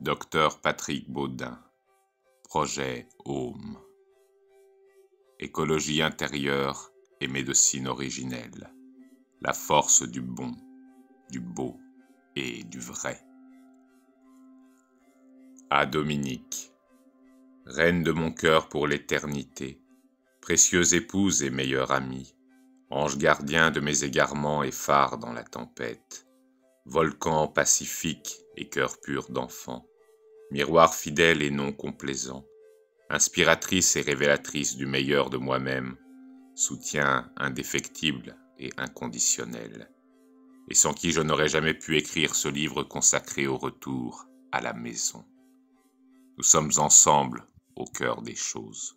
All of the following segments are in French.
Dr Patrick Baudin, projet Home. Écologie intérieure et médecine originelle. La force du bon, du beau et du vrai. À Dominique, reine de mon cœur pour l'éternité, précieuse épouse et meilleure amie, ange gardien de mes égarements et phare dans la tempête, volcan pacifique et cœur pur d'enfant, miroir fidèle et non complaisant, inspiratrice et révélatrice du meilleur de moi-même, soutien indéfectible et inconditionnel, et sans qui je n'aurais jamais pu écrire ce livre consacré au retour à la maison. Nous sommes ensemble au cœur des choses.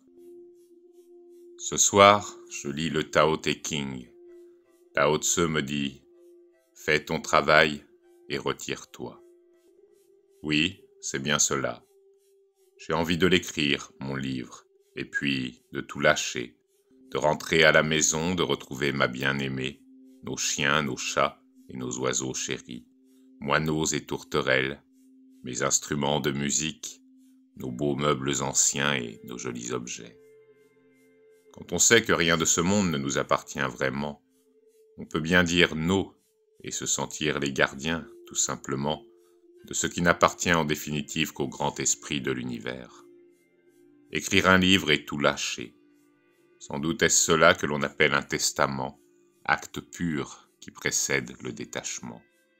Ce soir, je lis le Tao Te Ching. Lao Tse me dit « Fais ton travail et retire-toi ». Oui, c'est bien cela. J'ai envie de l'écrire, mon livre, et puis de tout lâcher, de rentrer à la maison, de retrouver ma bien-aimée, nos chiens, nos chats et nos oiseaux chéris, moineaux et tourterelles, mes instruments de musique, nos beaux meubles anciens et nos jolis objets. Quand on sait que rien de ce monde ne nous appartient vraiment, on peut bien dire non et se sentir les gardiens, tout simplement, de ce qui n'appartient en définitive qu'au grand esprit de l'univers. Écrire un livre et tout lâcher. Sans doute est-ce cela que l'on appelle un testament, acte pur qui précède le détachement.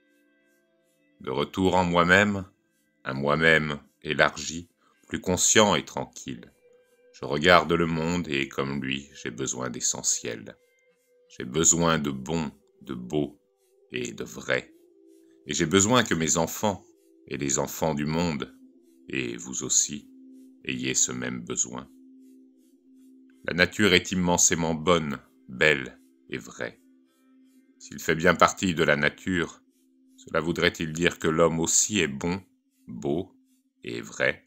De retour en moi-même, un moi-même élargi, plus conscient et tranquille. Je regarde le monde et, comme lui, j'ai besoin d'essentiel. J'ai besoin de bon, de beau et de vrai. Et j'ai besoin que mes enfants et les enfants du monde, et vous aussi, ayez ce même besoin. La nature est immensément bonne, belle et vraie. S'il fait bien partie de la nature, cela voudrait-il dire que l'homme aussi est bon, beau et vrai?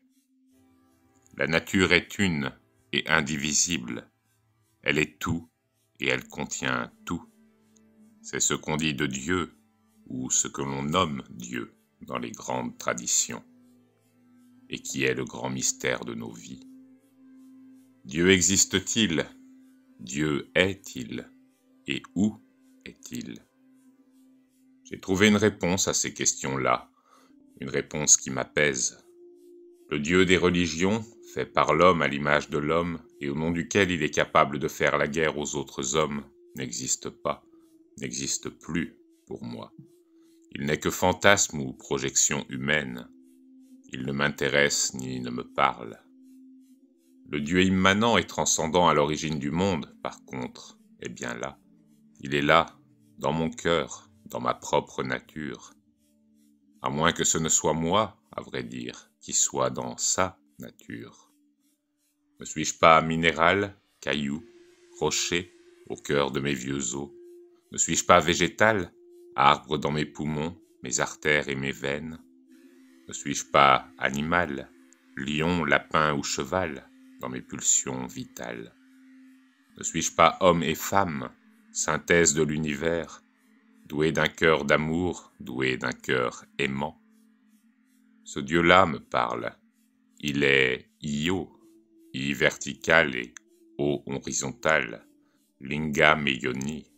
La nature est une et indivisible. Elle est tout et elle contient tout. C'est ce qu'on dit de Dieu, ou ce que l'on nomme Dieu dans les grandes traditions, et qui est le grand mystère de nos vies. Dieu existe-t-il? Dieu est-il? Et où est-il? J'ai trouvé une réponse à ces questions-là, une réponse qui m'apaise. Le Dieu des religions, fait par l'homme à l'image de l'homme, et au nom duquel il est capable de faire la guerre aux autres hommes, n'existe pas, n'existe plus pour moi. Il n'est que fantasme ou projection humaine. Il ne m'intéresse ni ne me parle. Le Dieu immanent et transcendant à l'origine du monde, par contre, est bien là. Il est là, dans mon cœur, dans ma propre nature. À moins que ce ne soit moi, à vrai dire, qui soit dans sa nature. Ne suis-je pas minéral, caillou, rocher, au cœur de mes vieux os? Ne suis-je pas végétal, arbre dans mes poumons, mes artères et mes veines? Ne suis-je pas animal, lion, lapin ou cheval, dans mes pulsions vitales? Ne suis-je pas homme et femme, synthèse de l'univers, doué d'un cœur d'amour, doué d'un cœur aimant? Ce Dieu-là me parle. Il est Io, I vertical et O horizontal, Lingam et Yoni.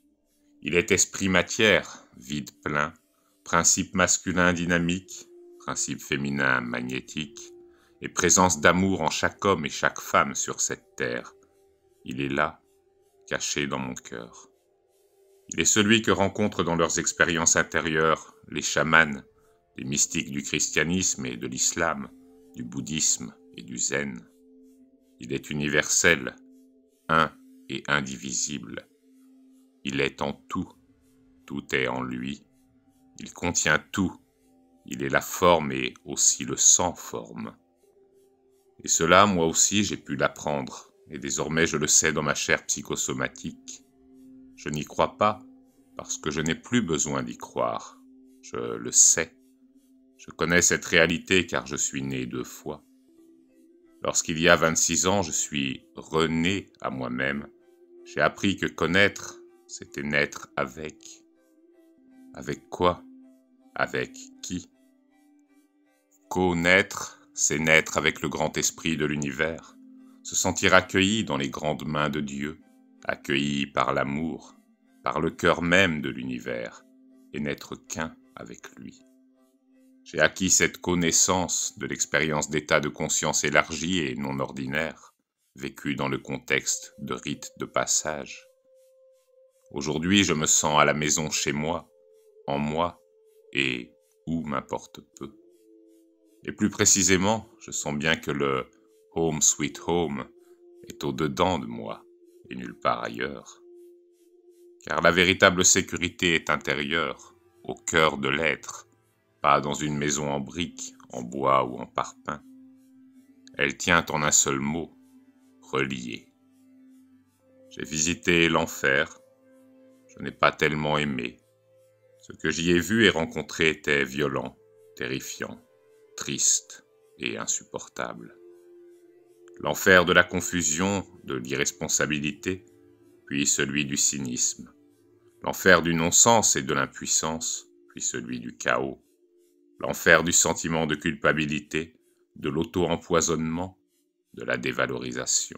Il est esprit-matière, vide plein, principe masculin dynamique, principe féminin magnétique, et présence d'amour en chaque homme et chaque femme sur cette terre. Il est là, caché dans mon cœur. Il est celui que rencontrent dans leurs expériences intérieures les chamans, les mystiques du christianisme et de l'islam, du bouddhisme et du zen. Il est universel, un et indivisible. Il est en tout, tout est en lui. Il contient tout, il est la forme et aussi le sans forme. Et cela, moi aussi, j'ai pu l'apprendre, et désormais je le sais dans ma chair psychosomatique. Je n'y crois pas, parce que je n'ai plus besoin d'y croire. Je le sais. Je connais cette réalité car je suis né 2 fois. Lorsqu'il y a 26 ans, je suis rené à moi-même. J'ai appris que connaître, c'était naître avec. Avec quoi? Avec qui? Co-naître, c'est naître avec le grand esprit de l'univers, se sentir accueilli dans les grandes mains de Dieu, accueilli par l'amour, par le cœur même de l'univers, et n'être qu'un avec lui. J'ai acquis cette connaissance de l'expérience d'état de conscience élargi et non ordinaire, vécu dans le contexte de rites de passage. Aujourd'hui, je me sens à la maison chez moi, en moi, et où m'importe peu. Et plus précisément, je sens bien que le home sweet home est au-dedans de moi et nulle part ailleurs. Car la véritable sécurité est intérieure, au cœur de l'être, pas dans une maison en briques, en bois ou en parpaing. Elle tient en un seul mot, relié. J'ai visité l'enfer, je n'ai pas tellement aimé. Ce que j'y ai vu et rencontré était violent, terrifiant, triste et insupportable. L'enfer de la confusion, de l'irresponsabilité, puis celui du cynisme. L'enfer du non-sens et de l'impuissance, puis celui du chaos. L'enfer du sentiment de culpabilité, de l'auto-empoisonnement, de la dévalorisation.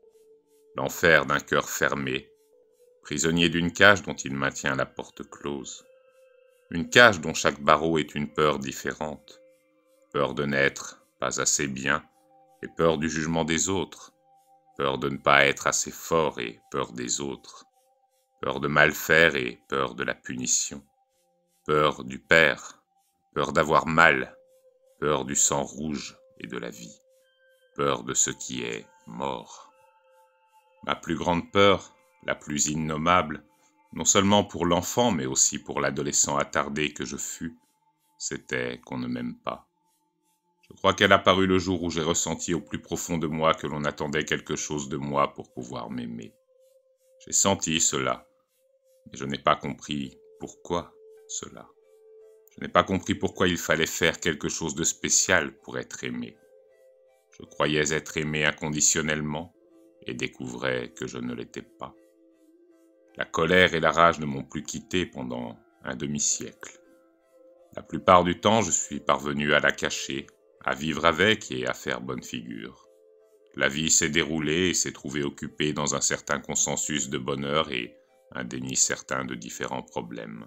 L'enfer d'un cœur fermé, prisonnier d'une cage dont il maintient la porte close. Une cage dont chaque barreau est une peur différente. Peur de n'être pas assez bien et peur du jugement des autres. Peur de ne pas être assez fort et peur des autres. Peur de mal faire et peur de la punition. Peur du père, peur d'avoir mal, peur du sang rouge et de la vie. Peur de ce qui est mort. Ma plus grande peur, la plus innommable, non seulement pour l'enfant mais aussi pour l'adolescent attardé que je fus, c'était qu'on ne m'aime pas. Je crois qu'elle a paru le jour où j'ai ressenti au plus profond de moi que l'on attendait quelque chose de moi pour pouvoir m'aimer. J'ai senti cela, mais je n'ai pas compris pourquoi cela. Je n'ai pas compris pourquoi il fallait faire quelque chose de spécial pour être aimé. Je croyais être aimé inconditionnellement et découvrais que je ne l'étais pas. La colère et la rage ne m'ont plus quitté pendant un demi-siècle. La plupart du temps, je suis parvenu à la cacher, à vivre avec et à faire bonne figure. La vie s'est déroulée et s'est trouvée occupée dans un certain consensus de bonheur et un déni certain de différents problèmes.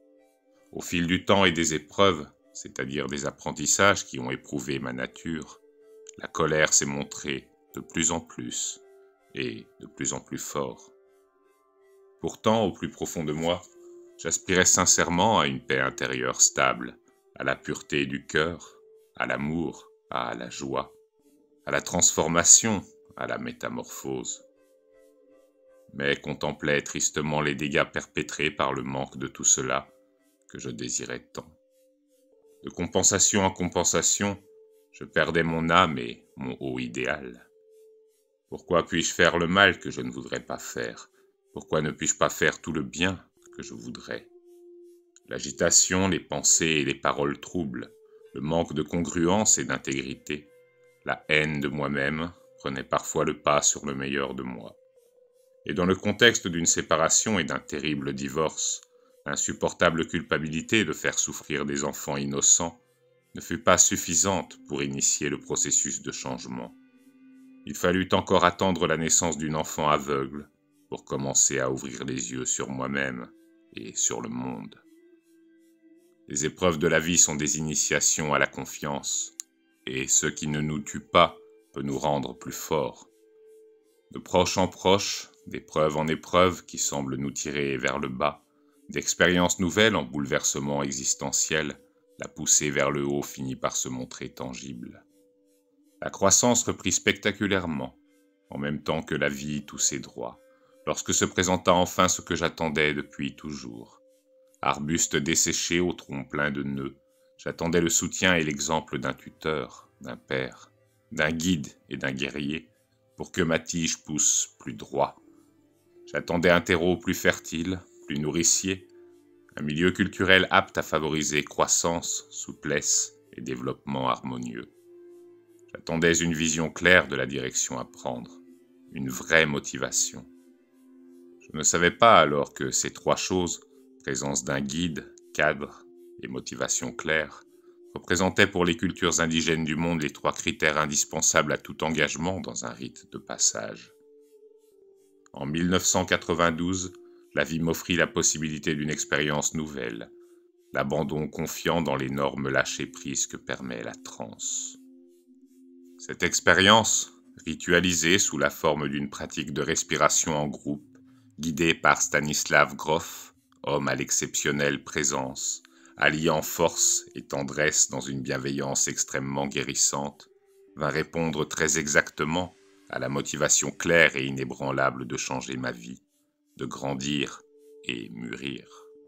Au fil du temps et des épreuves, c'est-à-dire des apprentissages qui ont éprouvé ma nature, la colère s'est montrée de plus en plus et de plus en plus fort. Pourtant, au plus profond de moi, j'aspirais sincèrement à une paix intérieure stable, à la pureté du cœur, à l'amour, à la joie, à la transformation, à la métamorphose. Mais contemplais tristement les dégâts perpétrés par le manque de tout cela que je désirais tant. De compensation en compensation, je perdais mon âme et mon haut idéal. Pourquoi puis-je faire le mal que je ne voudrais pas faire ? Pourquoi ne puis-je pas faire tout le bien que je voudrais ? L'agitation, les pensées et les paroles troubles, le manque de congruence et d'intégrité, la haine de moi-même prenaient parfois le pas sur le meilleur de moi. Et dans le contexte d'une séparation et d'un terrible divorce, l'insupportable culpabilité de faire souffrir des enfants innocents ne fut pas suffisante pour initier le processus de changement. Il fallut encore attendre la naissance d'une enfant aveugle pour commencer à ouvrir les yeux sur moi-même et sur le monde. Les épreuves de la vie sont des initiations à la confiance, et ce qui ne nous tue pas peut nous rendre plus forts. De proche en proche, d'épreuve en épreuve qui semblent nous tirer vers le bas, d'expériences nouvelles en bouleversements existentiels, la poussée vers le haut finit par se montrer tangible. La croissance reprit spectaculairement, en même temps que la vie tous ses droits, lorsque se présenta enfin ce que j'attendais depuis toujours. Arbuste desséché au tronc plein de nœuds, j'attendais le soutien et l'exemple d'un tuteur, d'un père, d'un guide et d'un guerrier, pour que ma tige pousse plus droit. J'attendais un terreau plus fertile, plus nourricier, un milieu culturel apte à favoriser croissance, souplesse et développement harmonieux. J'attendais une vision claire de la direction à prendre, une vraie motivation. Je ne savais pas alors que ces trois choses, présence d'un guide, cadre et motivation claire, représentait pour les cultures indigènes du monde les 3 critères indispensables à tout engagement dans un rite de passage. En 1992, la vie m'offrit la possibilité d'une expérience nouvelle, l'abandon confiant dans les normes lâchées prises que permet la transe. Cette expérience, ritualisée sous la forme d'une pratique de respiration en groupe, guidée par Stanislav Grof, homme à l'exceptionnelle présence, alliant force et tendresse dans une bienveillance extrêmement guérissante, vint répondre très exactement à la motivation claire et inébranlable de changer ma vie, de grandir et mûrir.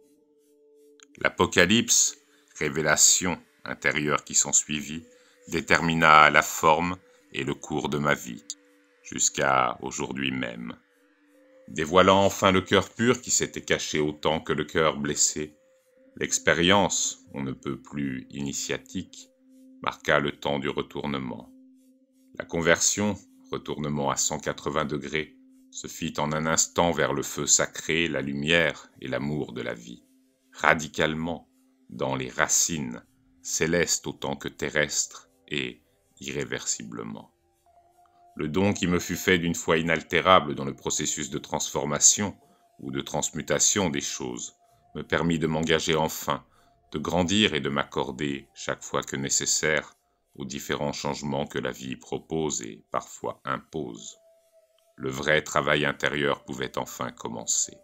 L'Apocalypse, révélation intérieure qui s'ensuivit, détermina la forme et le cours de ma vie, jusqu'à aujourd'hui même. Dévoilant enfin le cœur pur qui s'était caché autant que le cœur blessé, l'expérience, on ne peut plus initiatique, marqua le temps du retournement. La conversion, retournement à 180 degrés, se fit en un instant vers le feu sacré, la lumière et l'amour de la vie, radicalement, dans les racines, célestes autant que terrestres, et irréversiblement. Le don qui me fut fait d'une foi inaltérable dans le processus de transformation ou de transmutation des choses me permit de m'engager enfin, de grandir et de m'accorder, chaque fois que nécessaire, aux différents changements que la vie propose et parfois impose. Le vrai travail intérieur pouvait enfin commencer.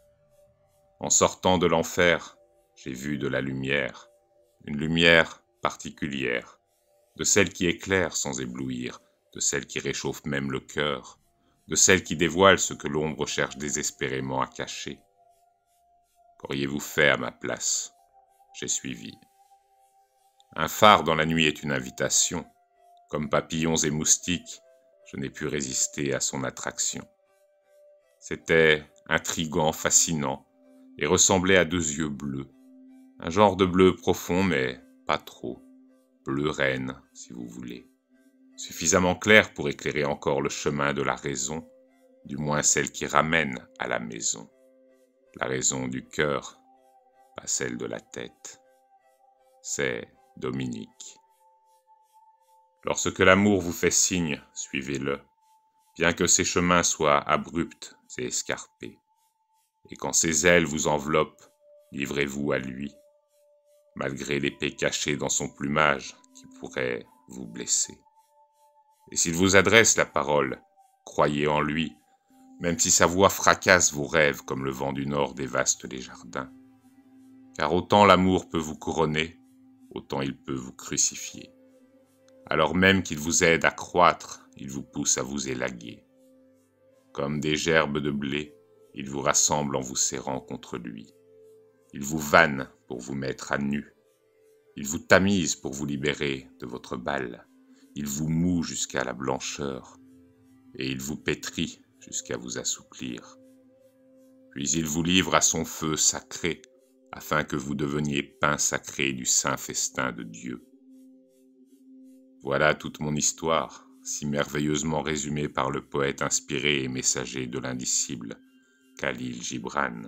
En sortant de l'enfer, j'ai vu de la lumière, une lumière particulière, de celle qui éclaire sans éblouir, de celle qui réchauffe même le cœur, de celle qui dévoile ce que l'ombre cherche désespérément à cacher. Qu'auriez-vous fait à ma place? J'ai suivi. Un phare dans la nuit est une invitation. Comme papillons et moustiques, je n'ai pu résister à son attraction. C'était intrigant, fascinant, et ressemblait à 2 yeux bleus. Un genre de bleu profond, mais pas trop. Bleu reine, si vous voulez. Suffisamment clair pour éclairer encore le chemin de la raison, du moins celle qui ramène à la maison. La raison du cœur, pas celle de la tête. C'est Dominique. Lorsque l'amour vous fait signe, suivez-le, bien que ses chemins soient abrupts et escarpés. Et quand ses ailes vous enveloppent, livrez-vous à lui, malgré l'épée cachée dans son plumage qui pourrait vous blesser. Et s'il vous adresse la parole, croyez en lui, même si sa voix fracasse vos rêves comme le vent du nord dévaste les jardins. Car autant l'amour peut vous couronner, autant il peut vous crucifier. Alors même qu'il vous aide à croître, il vous pousse à vous élaguer. Comme des gerbes de blé, il vous rassemble en vous serrant contre lui. Il vous vanne pour vous mettre à nu. Il vous tamise pour vous libérer de votre balle. Il vous moue jusqu'à la blancheur. Et il vous pétrit jusqu'à vous assouplir. Puis il vous livre à son feu sacré, afin que vous deveniez pain sacré du saint festin de Dieu. Voilà toute mon histoire, si merveilleusement résumée par le poète inspiré et messager de l'indicible, Khalil Gibran.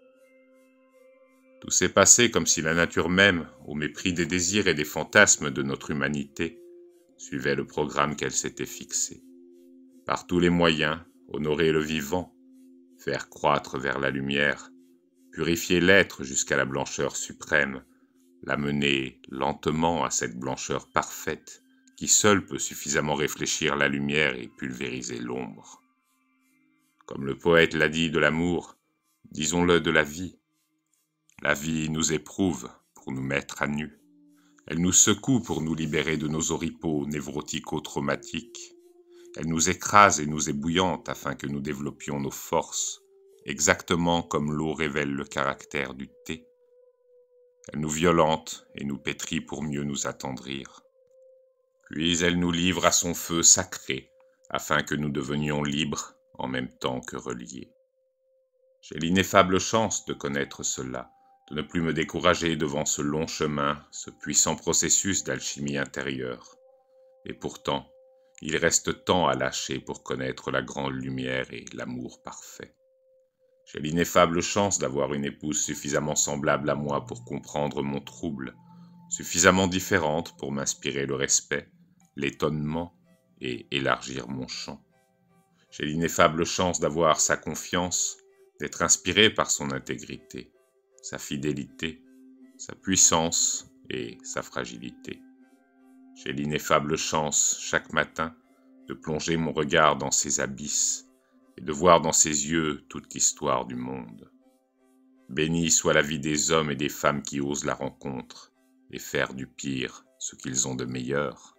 Tout s'est passé comme si la nature même, au mépris des désirs et des fantasmes de notre humanité, suivait le programme qu'elle s'était fixé. Par tous les moyens, honorer le vivant, faire croître vers la lumière, purifier l'être jusqu'à la blancheur suprême, l'amener lentement à cette blancheur parfaite qui seule peut suffisamment réfléchir la lumière et pulvériser l'ombre. Comme le poète l'a dit de l'amour, disons-le de la vie. La vie nous éprouve pour nous mettre à nu. Elle nous secoue pour nous libérer de nos oripeaux névrotico-traumatiques. Elle nous écrase et nous ébouillante afin que nous développions nos forces, exactement comme l'eau révèle le caractère du thé. Elle nous violente et nous pétrit pour mieux nous attendrir. Puis elle nous livre à son feu sacré, afin que nous devenions libres en même temps que reliés. J'ai l'ineffable chance de connaître cela, de ne plus me décourager devant ce long chemin, ce puissant processus d'alchimie intérieure. Et pourtant, il reste tant à lâcher pour connaître la grande lumière et l'amour parfait. J'ai l'ineffable chance d'avoir une épouse suffisamment semblable à moi pour comprendre mon trouble, suffisamment différentes pour m'inspirer le respect, l'étonnement et élargir mon champ. J'ai l'ineffable chance d'avoir sa confiance, d'être inspiré par son intégrité, sa fidélité, sa puissance et sa fragilité. J'ai l'ineffable chance, chaque matin, de plonger mon regard dans ses abysses et de voir dans ses yeux toute l'histoire du monde. Bénie soit la vie des hommes et des femmes qui osent la rencontre et faire du pire ce qu'ils ont de meilleur.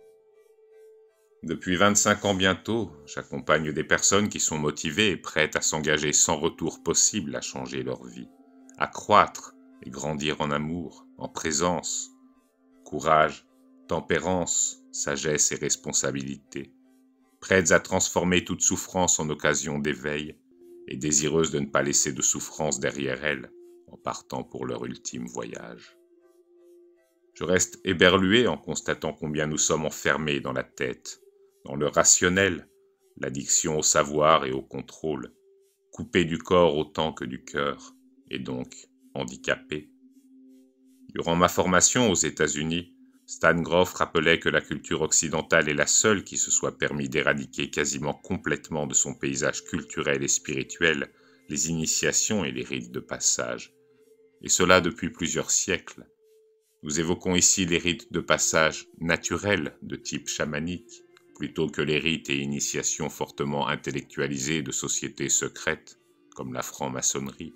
Depuis 25 ans bientôt, j'accompagne des personnes qui sont motivées et prêtes à s'engager sans retour possible à changer leur vie, à croître et grandir en amour, en présence, courage, tempérance, sagesse et responsabilité, prêtes à transformer toute souffrance en occasion d'éveil et désireuses de ne pas laisser de souffrance derrière elles en partant pour leur ultime voyage. Je reste éberlué en constatant combien nous sommes enfermés dans la tête, dans le rationnel, l'addiction au savoir et au contrôle, coupés du corps autant que du cœur, et donc handicapés. Durant ma formation aux États-Unis, Stan Grof rappelait que la culture occidentale est la seule qui se soit permis d'éradiquer quasiment complètement de son paysage culturel et spirituel les initiations et les rites de passage, et cela depuis plusieurs siècles. Nous évoquons ici les rites de passage naturels de type chamanique, plutôt que les rites et initiations fortement intellectualisées de sociétés secrètes, comme la franc-maçonnerie.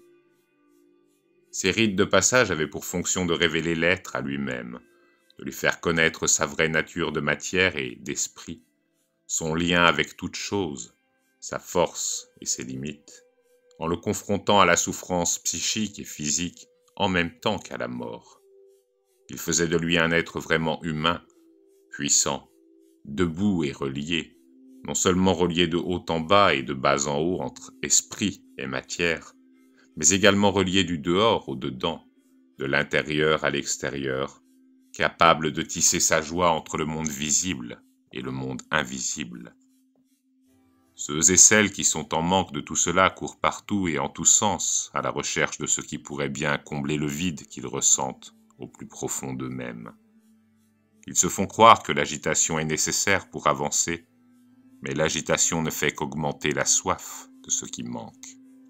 Ces rites de passage avaient pour fonction de révéler l'être à lui-même, de lui faire connaître sa vraie nature de matière et d'esprit, son lien avec toute chose, sa force et ses limites, en le confrontant à la souffrance psychique et physique en même temps qu'à la mort. Il faisait de lui un être vraiment humain, puissant, debout et relié, non seulement relié de haut en bas et de bas en haut entre esprit et matière, mais également relié du dehors au dedans, de l'intérieur à l'extérieur, capable de tisser sa joie entre le monde visible et le monde invisible. Ceux et celles qui sont en manque de tout cela courent partout et en tous sens à la recherche de ce qui pourrait bien combler le vide qu'ils ressentent au plus profond d'eux-mêmes. Ils se font croire que l'agitation est nécessaire pour avancer, mais l'agitation ne fait qu'augmenter la soif de ce qui manque.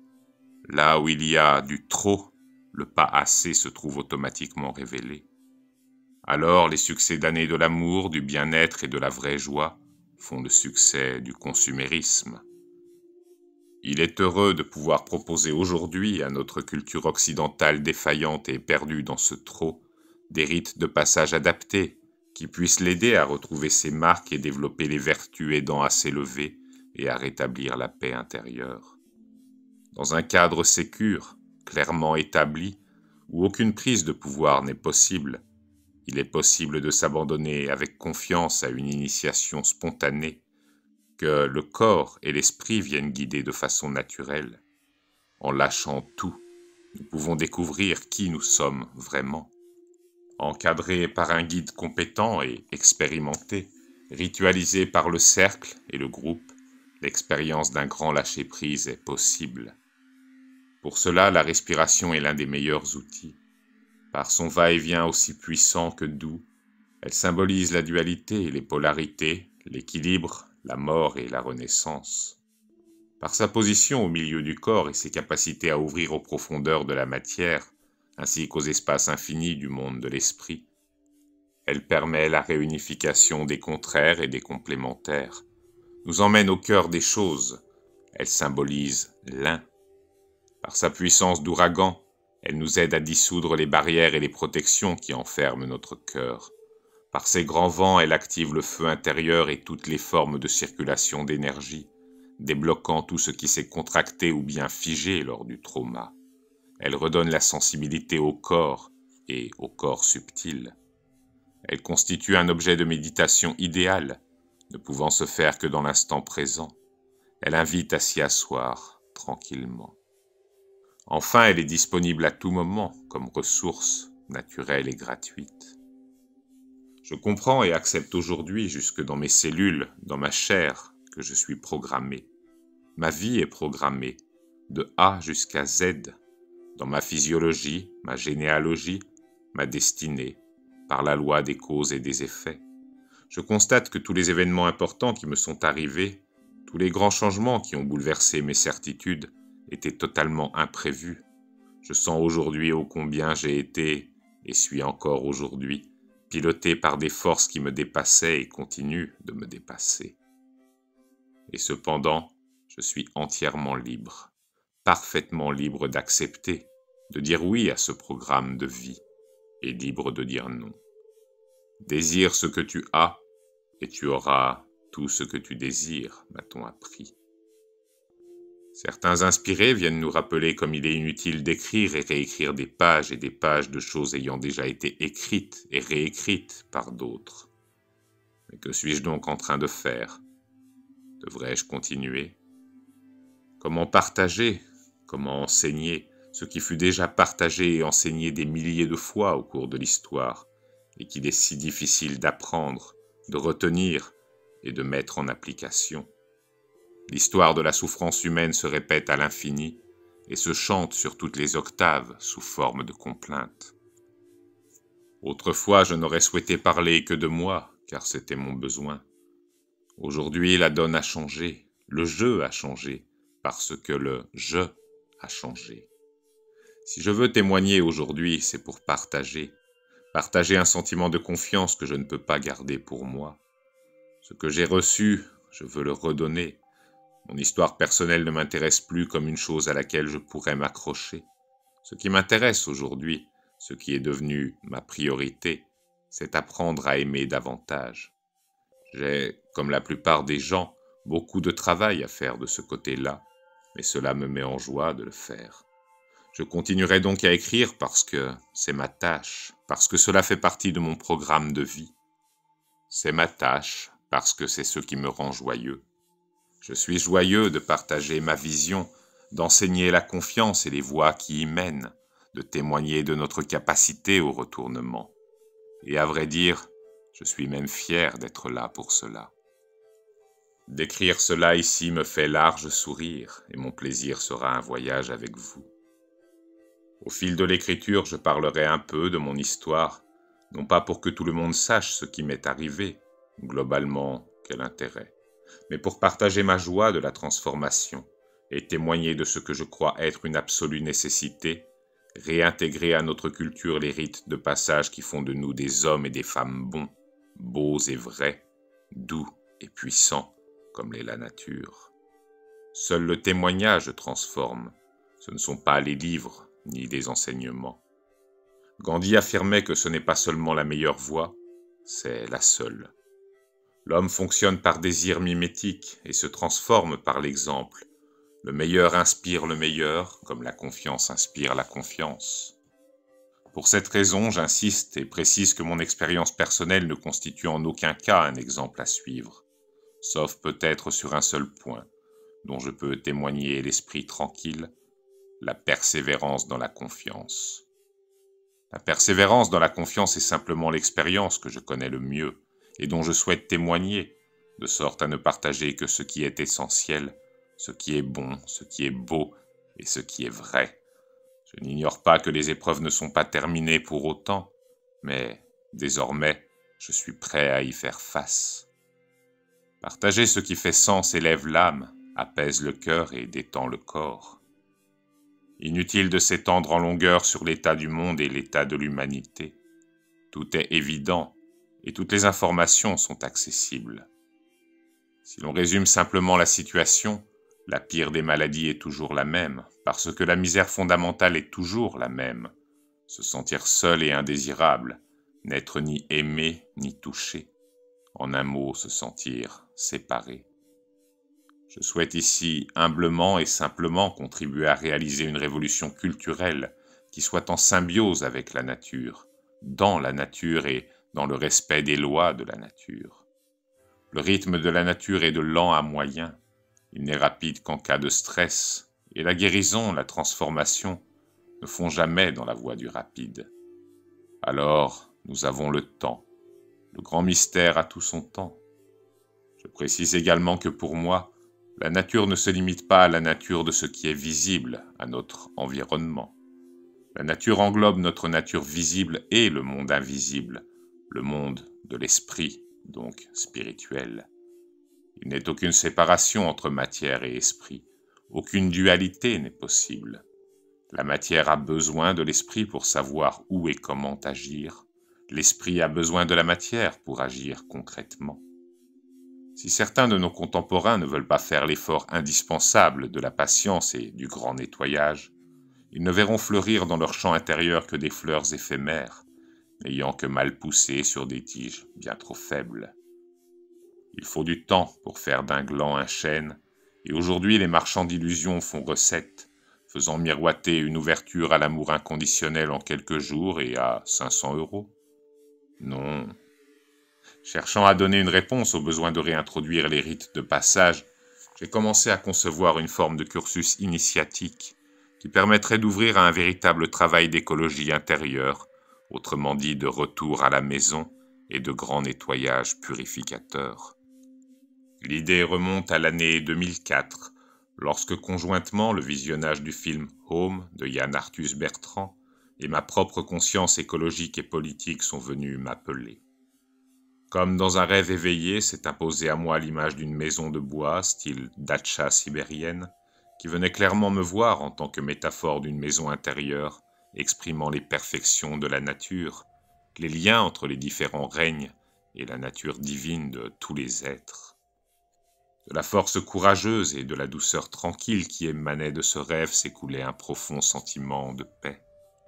Là où il y a du trop, le pas assez se trouve automatiquement révélé. Alors les succès d'années de l'amour, du bien-être et de la vraie joie font le succès du consumérisme. Il est heureux de pouvoir proposer aujourd'hui à notre culture occidentale défaillante et perdue dans ce trop, des rites de passage adaptés, qui puisse l'aider à retrouver ses marques et développer les vertus aidant à s'élever et à rétablir la paix intérieure. Dans un cadre sécure, clairement établi, où aucune prise de pouvoir n'est possible, il est possible de s'abandonner avec confiance à une initiation spontanée, que le corps et l'esprit viennent guider de façon naturelle. En lâchant tout, nous pouvons découvrir qui nous sommes vraiment. Encadré par un guide compétent et expérimenté, ritualisé par le cercle et le groupe, l'expérience d'un grand lâcher-prise est possible. Pour cela, la respiration est l'un des meilleurs outils. Par son va-et-vient aussi puissant que doux, elle symbolise la dualité, les polarités, l'équilibre, la mort et la renaissance. Par sa position au milieu du corps et ses capacités à ouvrir aux profondeurs de la matière, ainsi qu'aux espaces infinis du monde de l'esprit, elle permet la réunification des contraires et des complémentaires, nous emmène au cœur des choses, elle symbolise l'un. Par sa puissance d'ouragan, elle nous aide à dissoudre les barrières et les protections qui enferment notre cœur. Par ses grands vents, elle active le feu intérieur et toutes les formes de circulation d'énergie, débloquant tout ce qui s'est contracté ou bien figé lors du trauma. Elle redonne la sensibilité au corps et au corps subtil. Elle constitue un objet de méditation idéal, ne pouvant se faire que dans l'instant présent. Elle invite à s'y asseoir tranquillement. Enfin, elle est disponible à tout moment comme ressource naturelle et gratuite. Je comprends et accepte aujourd'hui, jusque dans mes cellules, dans ma chair, que je suis programmé. Ma vie est programmée, de A jusqu'à Z, dans ma physiologie, ma généalogie, ma destinée, par la loi des causes et des effets. Je constate que tous les événements importants qui me sont arrivés, tous les grands changements qui ont bouleversé mes certitudes, étaient totalement imprévus. Je sens aujourd'hui ô combien j'ai été, et suis encore aujourd'hui, piloté par des forces qui me dépassaient et continuent de me dépasser. Et cependant, je suis entièrement libre, parfaitement libre d'accepter, de dire oui à ce programme de vie, et libre de dire non. Désire ce que tu as, et tu auras tout ce que tu désires, m'a-t-on appris. Certains inspirés viennent nous rappeler comme il est inutile d'écrire et réécrire des pages et des pages de choses ayant déjà été écrites et réécrites par d'autres. Mais que suis-je donc en train de faire? Devrais-je continuer? Comment partager, comment enseigner ce qui fut déjà partagé et enseigné des milliers de fois au cours de l'histoire, et qu'il est si difficile d'apprendre, de retenir et de mettre en application? L'histoire de la souffrance humaine se répète à l'infini et se chante sur toutes les octaves sous forme de complaintes. Autrefois, je n'aurais souhaité parler que de moi, car c'était mon besoin. Aujourd'hui, la donne a changé, le jeu a changé, parce que le « je » a changé. Si je veux témoigner aujourd'hui, c'est pour partager un sentiment de confiance que je ne peux pas garder pour moi. Ce que j'ai reçu, je veux le redonner. Mon histoire personnelle ne m'intéresse plus comme une chose à laquelle je pourrais m'accrocher. Ce qui m'intéresse aujourd'hui, ce qui est devenu ma priorité, c'est apprendre à aimer davantage. J'ai, comme la plupart des gens, beaucoup de travail à faire de ce côté-là, mais cela me met en joie de le faire. Je continuerai donc à écrire parce que c'est ma tâche, parce que cela fait partie de mon programme de vie. C'est ma tâche parce que c'est ce qui me rend joyeux. Je suis joyeux de partager ma vision, d'enseigner la confiance et les voies qui y mènent, de témoigner de notre capacité au retournement. Et à vrai dire, je suis même fier d'être là pour cela. D'écrire cela ici me fait large sourire, et mon plaisir sera un voyage avec vous. Au fil de l'écriture, je parlerai un peu de mon histoire, non pas pour que tout le monde sache ce qui m'est arrivé, globalement, quel intérêt, mais pour partager ma joie de la transformation et témoigner de ce que je crois être une absolue nécessité, réintégrer à notre culture les rites de passage qui font de nous des hommes et des femmes bons, beaux et vrais, doux et puissants, comme l'est la nature. Seul le témoignage transforme, ce ne sont pas les livres ni les enseignements. Gandhi affirmait que ce n'est pas seulement la meilleure voie, c'est la seule. L'homme fonctionne par désir mimétique et se transforme par l'exemple. Le meilleur inspire le meilleur, comme la confiance inspire la confiance. Pour cette raison, j'insiste et précise que mon expérience personnelle ne constitue en aucun cas un exemple à suivre, sauf peut-être sur un seul point, dont je peux témoigner l'esprit tranquille, la persévérance dans la confiance. La persévérance dans la confiance est simplement l'expérience que je connais le mieux et dont je souhaite témoigner, de sorte à ne partager que ce qui est essentiel, ce qui est bon, ce qui est beau et ce qui est vrai. Je n'ignore pas que les épreuves ne sont pas terminées pour autant, mais désormais, je suis prêt à y faire face. Partager ce qui fait sens élève l'âme, apaise le cœur et détend le corps. Inutile de s'étendre en longueur sur l'état du monde et l'état de l'humanité. Tout est évident et toutes les informations sont accessibles. Si l'on résume simplement la situation, la pire des maladies est toujours la même, parce que la misère fondamentale est toujours la même. Se sentir seul et indésirable, n'être ni aimé ni touché. En un mot, se sentir séparé. Je souhaite ici humblement et simplement contribuer à réaliser une révolution culturelle qui soit en symbiose avec la nature, dans la nature et dans le respect des lois de la nature. Le rythme de la nature est de lent à moyen, il n'est rapide qu'en cas de stress, et la guérison, la transformation ne font jamais dans la voie du rapide. Alors, nous avons le temps. Le grand mystère a tout son temps. Je précise également que pour moi, la nature ne se limite pas à la nature de ce qui est visible, à notre environnement. La nature englobe notre nature visible et le monde invisible, le monde de l'esprit, donc spirituel. Il n'est aucune séparation entre matière et esprit, aucune dualité n'est possible. La matière a besoin de l'esprit pour savoir où et comment agir. L'esprit a besoin de la matière pour agir concrètement. Si certains de nos contemporains ne veulent pas faire l'effort indispensable de la patience et du grand nettoyage, ils ne verront fleurir dans leur champ intérieur que des fleurs éphémères, n'ayant que mal poussé sur des tiges bien trop faibles. Il faut du temps pour faire d'un gland un chêne, et aujourd'hui les marchands d'illusions font recette, faisant miroiter une ouverture à l'amour inconditionnel en quelques jours et à 500 €. Non. Cherchant à donner une réponse au besoin de réintroduire les rites de passage, j'ai commencé à concevoir une forme de cursus initiatique qui permettrait d'ouvrir à un véritable travail d'écologie intérieure, autrement dit de retour à la maison et de grand nettoyage purificateur. L'idée remonte à l'année 2004, lorsque conjointement le visionnage du film Home de Yann Arthus Bertrand et ma propre conscience écologique et politique sont venus m'appeler. Comme dans un rêve éveillé, s'est imposée à moi l'image d'une maison de bois, style datcha sibérienne, qui venait clairement me voir en tant que métaphore d'une maison intérieure, exprimant les perfections de la nature, les liens entre les différents règnes et la nature divine de tous les êtres. De la force courageuse et de la douceur tranquille qui émanait de ce rêve s'écoulait un profond sentiment de paix.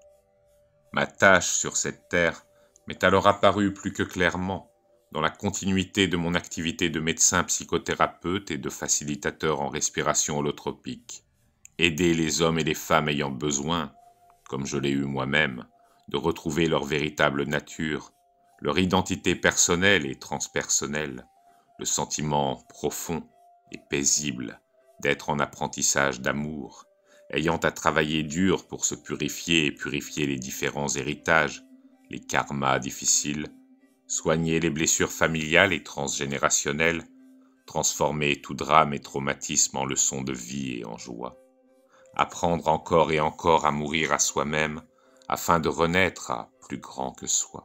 Ma tâche sur cette terre m'est alors apparue plus que clairement, dans la continuité de mon activité de médecin psychothérapeute et de facilitateur en respiration holotropique, aider les hommes et les femmes ayant besoin, comme je l'ai eu moi-même, de retrouver leur véritable nature, leur identité personnelle et transpersonnelle, le sentiment profond et paisible d'être en apprentissage d'amour, ayant à travailler dur pour se purifier et purifier les différents héritages, les karmas difficiles, soigner les blessures familiales et transgénérationnelles, transformer tout drame et traumatisme en leçon de vie et en joie, apprendre encore et encore à mourir à soi-même afin de renaître à plus grand que soi.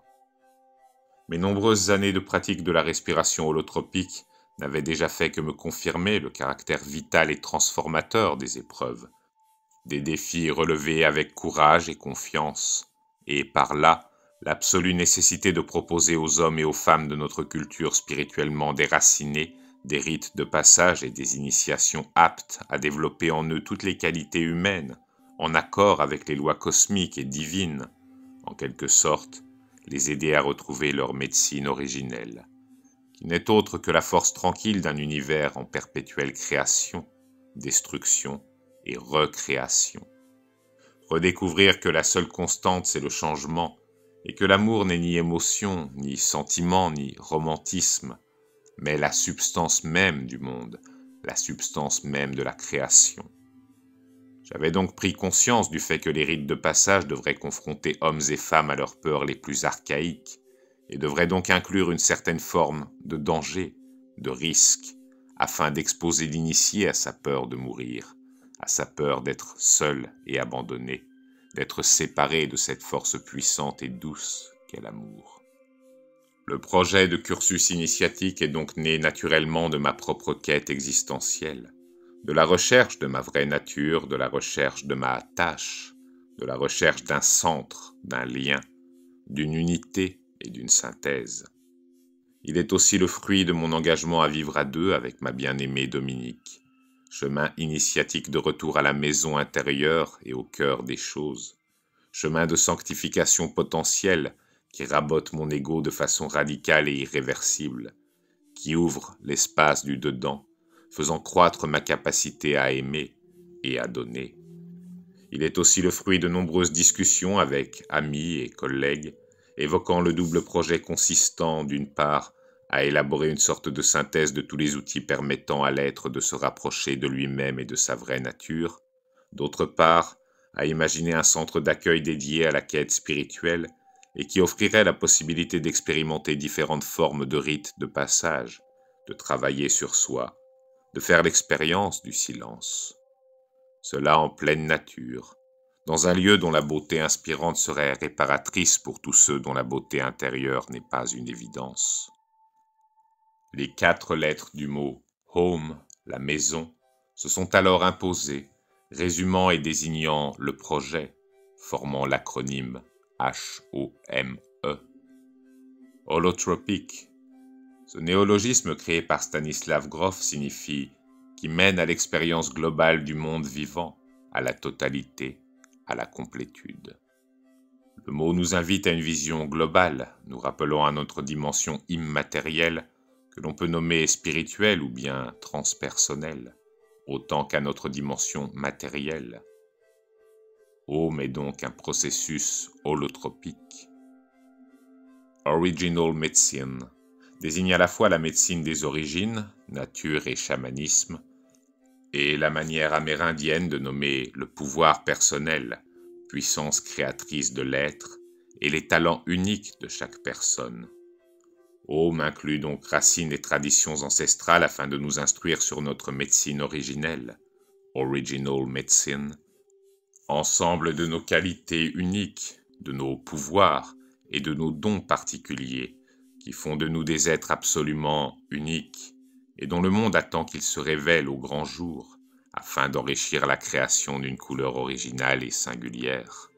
Mes nombreuses années de pratique de la respiration holotropique n'avaient déjà fait que me confirmer le caractère vital et transformateur des épreuves, des défis relevés avec courage et confiance, et par là, l'absolue nécessité de proposer aux hommes et aux femmes de notre culture spirituellement déracinée des rites de passage et des initiations aptes à développer en eux toutes les qualités humaines, en accord avec les lois cosmiques et divines, en quelque sorte, les aider à retrouver leur médecine originelle, qui n'est autre que la force tranquille d'un univers en perpétuelle création, destruction et recréation. Redécouvrir que la seule constante c'est le changement, et que l'amour n'est ni émotion, ni sentiment, ni romantisme, mais la substance même du monde, la substance même de la création. J'avais donc pris conscience du fait que les rites de passage devraient confronter hommes et femmes à leurs peurs les plus archaïques, et devraient donc inclure une certaine forme de danger, de risque, afin d'exposer l'initié à sa peur de mourir, à sa peur d'être seul et abandonné, d'être séparé de cette force puissante et douce qu'est l'amour. Le projet de cursus initiatique est donc né naturellement de ma propre quête existentielle, de la recherche de ma vraie nature, de la recherche de ma tâche, de la recherche d'un centre, d'un lien, d'une unité et d'une synthèse. Il est aussi le fruit de mon engagement à vivre à deux avec ma bien-aimée Dominique, chemin initiatique de retour à la maison intérieure et au cœur des choses, chemin de sanctification potentielle qui rabote mon ego de façon radicale et irréversible, qui ouvre l'espace du dedans, faisant croître ma capacité à aimer et à donner. Il est aussi le fruit de nombreuses discussions avec amis et collègues, évoquant le double projet consistant, d'une part, à élaborer une sorte de synthèse de tous les outils permettant à l'être de se rapprocher de lui-même et de sa vraie nature, d'autre part, à imaginer un centre d'accueil dédié à la quête spirituelle et qui offrirait la possibilité d'expérimenter différentes formes de rites de passage, de travailler sur soi, de faire l'expérience du silence. Cela en pleine nature, dans un lieu dont la beauté inspirante serait réparatrice pour tous ceux dont la beauté intérieure n'est pas une évidence. Les 4 lettres du mot « home », la maison, se sont alors imposées, résumant et désignant le projet, formant l'acronyme HOME. Holotropique. Ce néologisme créé par Stanislav Grof signifie « qui mène à l'expérience globale du monde vivant, à la totalité, à la complétude ». Le mot nous invite à une vision globale, nous rappelant à notre dimension immatérielle que l'on peut nommer spirituelle ou bien transpersonnelle, autant qu'à notre dimension matérielle. Home est donc un processus holotropique. Original Medicine désigne à la fois la médecine des origines, nature et chamanisme, et la manière amérindienne de nommer le pouvoir personnel, puissance créatrice de l'être, et les talents uniques de chaque personne. Home inclut donc racines et traditions ancestrales afin de nous instruire sur notre médecine originelle, Original Medicine, ensemble de nos qualités uniques, de nos pouvoirs et de nos dons particuliers, qui font de nous des êtres absolument uniques, et dont le monde attend qu'ils se révèlent au grand jour, afin d'enrichir la création d'une couleur originale et singulière.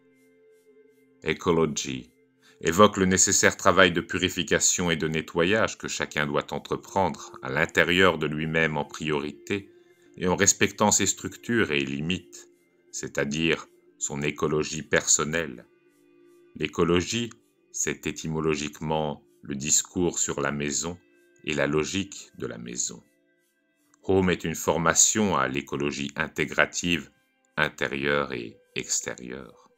Ecology évoque le nécessaire travail de purification et de nettoyage que chacun doit entreprendre à l'intérieur de lui-même en priorité et en respectant ses structures et limites, c'est-à-dire son écologie personnelle. L'écologie, c'est étymologiquement le discours sur la maison et la logique de la maison. Home est une formation à l'écologie intégrative, intérieure et extérieure.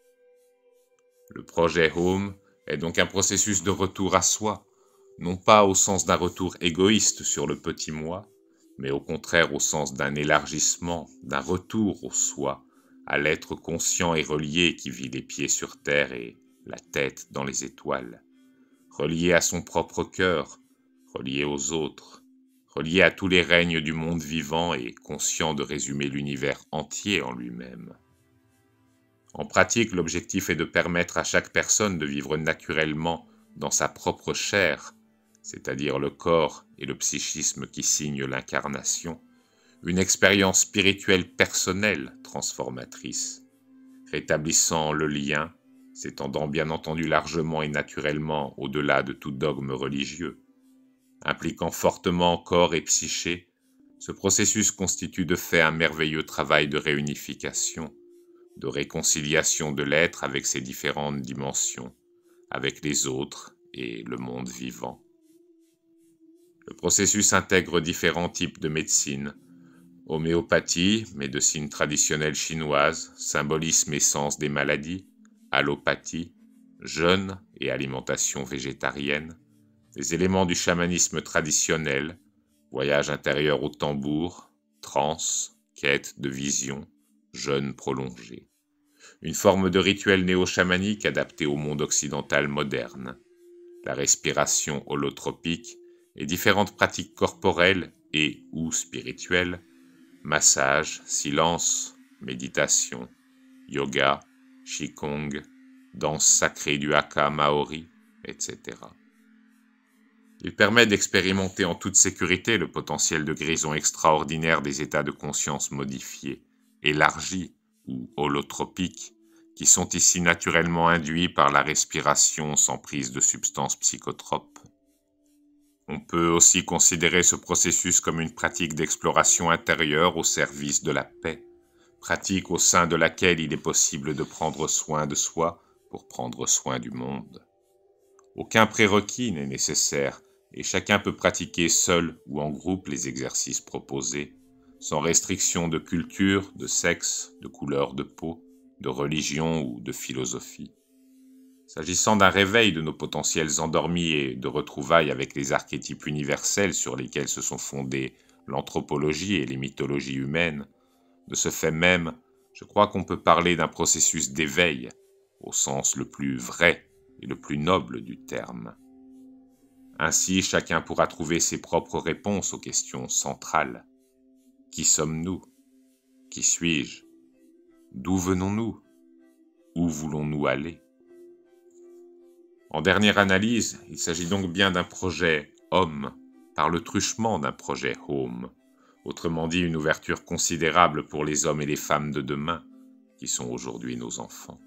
Le projet Home est donc un processus de retour à soi, non pas au sens d'un retour égoïste sur le petit moi, mais au contraire au sens d'un élargissement, d'un retour au soi, à l'être conscient et relié qui vit les pieds sur terre et la tête dans les étoiles, relié à son propre cœur, relié aux autres, relié à tous les règnes du monde vivant et conscient de résumer l'univers entier en lui-même. En pratique, l'objectif est de permettre à chaque personne de vivre naturellement dans sa propre chair, c'est-à-dire le corps et le psychisme qui signent l'incarnation, une expérience spirituelle personnelle transformatrice, rétablissant le lien, s'étendant bien entendu largement et naturellement au-delà de tout dogme religieux. Impliquant fortement corps et psyché, ce processus constitue de fait un merveilleux travail de réunification, de réconciliation de l'être avec ses différentes dimensions, avec les autres et le monde vivant. Le processus intègre différents types de médecine, homéopathie, médecine traditionnelle chinoise, symbolisme et sens des maladies, allopathie, jeûne et alimentation végétarienne, les éléments du chamanisme traditionnel, voyage intérieur au tambour, transe, quête de vision, jeûne prolongé. Une forme de rituel néo-chamanique adapté au monde occidental moderne, la respiration holotropique et différentes pratiques corporelles et ou spirituelles, massage, silence, méditation, yoga, qigong, danse sacrée du haka maori, etc. Il permet d'expérimenter en toute sécurité le potentiel de guérison extraordinaire des états de conscience modifiés, élargis ou holotropiques, qui sont ici naturellement induits par la respiration sans prise de substances psychotropes. On peut aussi considérer ce processus comme une pratique d'exploration intérieure au service de la paix, pratique au sein de laquelle il est possible de prendre soin de soi pour prendre soin du monde. Aucun prérequis n'est nécessaire et chacun peut pratiquer seul ou en groupe les exercices proposés, sans restriction de culture, de sexe, de couleur de peau, de religion ou de philosophie. S'agissant d'un réveil de nos potentiels endormis et de retrouvailles avec les archétypes universels sur lesquels se sont fondées l'anthropologie et les mythologies humaines, de ce fait même, je crois qu'on peut parler d'un processus d'éveil, au sens le plus vrai et le plus noble du terme. Ainsi, chacun pourra trouver ses propres réponses aux questions centrales. Qui sommes-nous? Qui suis-je? D'où venons-nous? Où voulons-nous aller? En dernière analyse, il s'agit donc bien d'un projet homme, par le truchement d'un projet home, autrement dit une ouverture considérable pour les hommes et les femmes de demain, qui sont aujourd'hui nos enfants.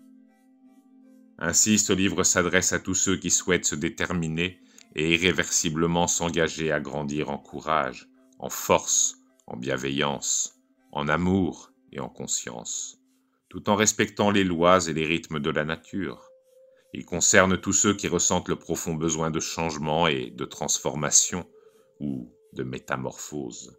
Ainsi, ce livre s'adresse à tous ceux qui souhaitent se déterminer et irréversiblement s'engager à grandir en courage, en force, en bienveillance, en amour et en conscience, tout en respectant les lois et les rythmes de la nature. Il concerne tous ceux qui ressentent le profond besoin de changement et de transformation, ou de métamorphose.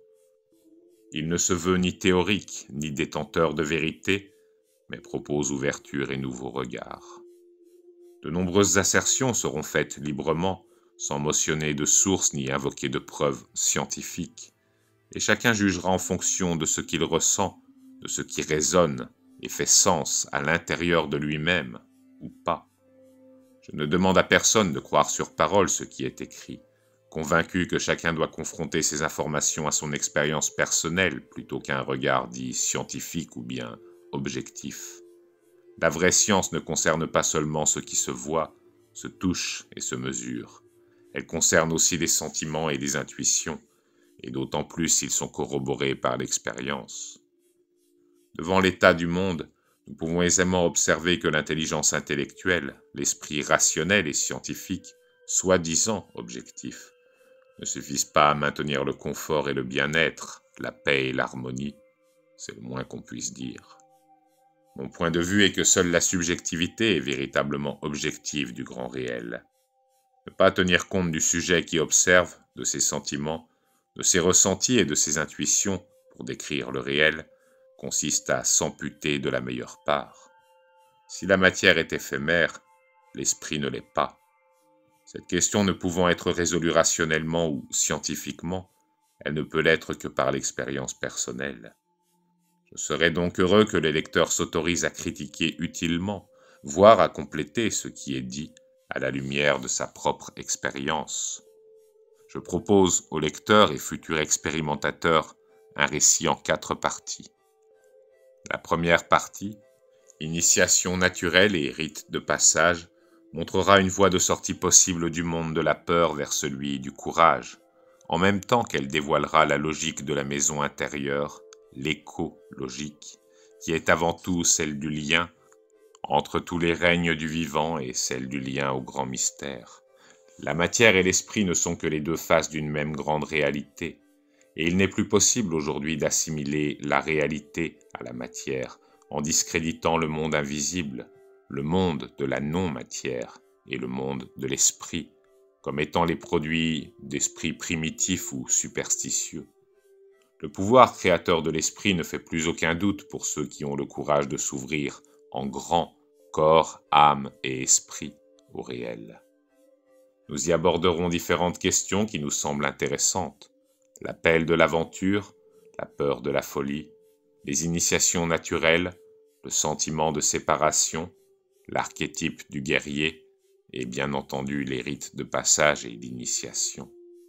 Il ne se veut ni théorique, ni détenteur de vérité, mais propose ouverture et nouveaux regards. De nombreuses assertions seront faites librement, sans mentionner de sources ni invoquer de preuves scientifiques, et chacun jugera en fonction de ce qu'il ressent, de ce qui résonne et fait sens à l'intérieur de lui-même, ou pas. Je ne demande à personne de croire sur parole ce qui est écrit, convaincu que chacun doit confronter ses informations à son expérience personnelle plutôt qu'à un regard dit scientifique ou bien objectif. La vraie science ne concerne pas seulement ce qui se voit, se touche et se mesure. Elle concerne aussi les sentiments et les intuitions, et d'autant plus s'ils sont corroborés par l'expérience. Devant l'état du monde, nous pouvons aisément observer que l'intelligence intellectuelle, l'esprit rationnel et scientifique, soi-disant objectif, ne suffisent pas à maintenir le confort et le bien-être, la paix et l'harmonie, c'est le moins qu'on puisse dire. Mon point de vue est que seule la subjectivité est véritablement objective du grand réel. Ne pas tenir compte du sujet qui observe, de ses sentiments, de ses ressentis et de ses intuitions pour décrire le réel, consiste à s'amputer de la meilleure part. Si la matière est éphémère, l'esprit ne l'est pas. Cette question ne pouvant être résolue rationnellement ou scientifiquement, elle ne peut l'être que par l'expérience personnelle. Je serais donc heureux que les lecteurs s'autorisent à critiquer utilement, voire à compléter ce qui est dit à la lumière de sa propre expérience. Je propose aux lecteurs et futurs expérimentateurs un récit en 4 parties. La première partie, initiation naturelle et rite de passage, montrera une voie de sortie possible du monde de la peur vers celui du courage, en même temps qu'elle dévoilera la logique de la maison intérieure, l'éco-logique, qui est avant tout celle du lien entre tous les règnes du vivant et celle du lien au grand mystère. La matière et l'esprit ne sont que les deux faces d'une même grande réalité, et il n'est plus possible aujourd'hui d'assimiler la réalité à la matière en discréditant le monde invisible, le monde de la non-matière et le monde de l'esprit, comme étant les produits d'esprits primitifs ou superstitieux. Le pouvoir créateur de l'esprit ne fait plus aucun doute pour ceux qui ont le courage de s'ouvrir en grand corps, âme et esprit au réel. Nous y aborderons différentes questions qui nous semblent intéressantes. L'appel de l'aventure, la peur de la folie, les initiations naturelles, le sentiment de séparation, l'archétype du guerrier et bien entendu les rites de passage et d'initiation.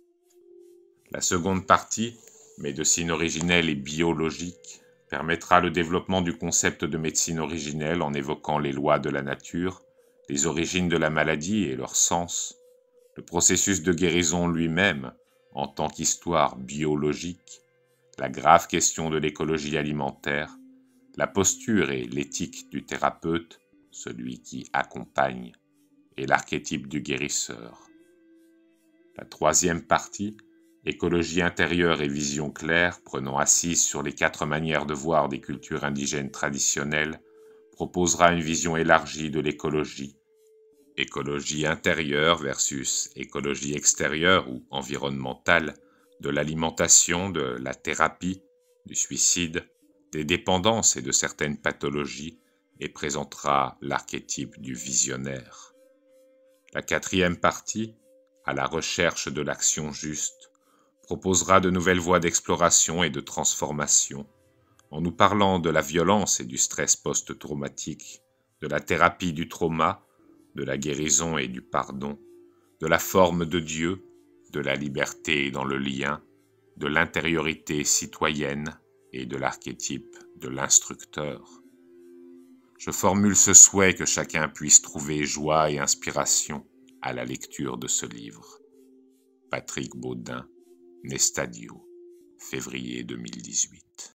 La seconde partie, médecine originelle et biologique, permettra le développement du concept de médecine originelle en évoquant les lois de la nature, les origines de la maladie et leur sens, le processus de guérison lui-même en tant qu'histoire biologique, la grave question de l'écologie alimentaire, la posture et l'éthique du thérapeute, celui qui accompagne, et l'archétype du guérisseur. La troisième partie, écologie intérieure et vision claire, prenant assise sur les 4 manières de voir des cultures indigènes traditionnelles, proposera une vision élargie de l'écologie. Écologie intérieure versus écologie extérieure ou environnementale, de l'alimentation, de la thérapie, du suicide, des dépendances et de certaines pathologies, et présentera l'archétype du visionnaire. La 4e partie, à la recherche de l'action juste, proposera de nouvelles voies d'exploration et de transformation, en nous parlant de la violence et du stress post-traumatique, de la thérapie du trauma, de la guérison et du pardon, de la forme de Dieu, de la liberté dans le lien, de l'intériorité citoyenne et de l'archétype de l'instructeur. Je formule ce souhait que chacun puisse trouver joie et inspiration à la lecture de ce livre. Patrick Baudin, Nestadio, février 2018.